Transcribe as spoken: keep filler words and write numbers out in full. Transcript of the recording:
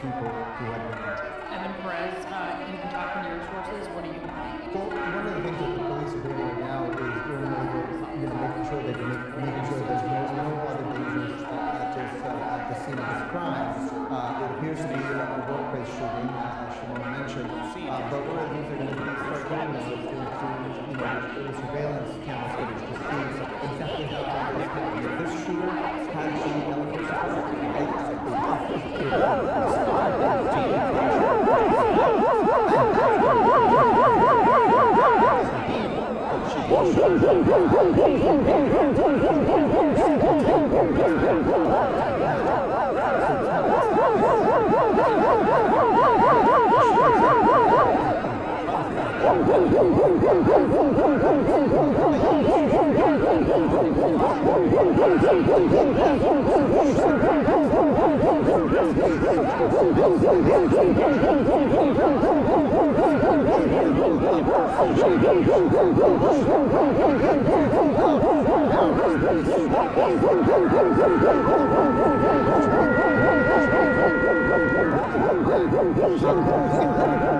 people who had been injured. Evan Perez, uh, you've been talking to your sources. What are you hearing? Well, one of the things that the police are doing right now is going over, you know, making sure they can make, making sure there's no, no other dangers uh, at this uh, at the scene of this crime. Uh, it appears to be a, a workplace shooting, uh, as Shimon mentioned. Uh, but one of the things they're going to start doing now is to, to you know, the surveillance camera footage to see exactly how this happened. This shooter had the elements of Thank you.